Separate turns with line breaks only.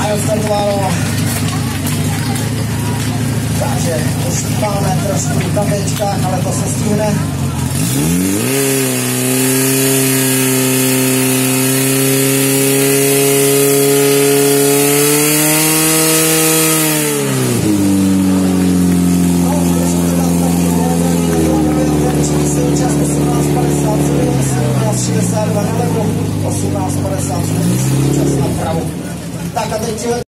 odstartováno. Takže máme trošku v kapečkách, ale to se stihne. Čas 18:52 na levo, 18:53 čas na pravo. Tak a teď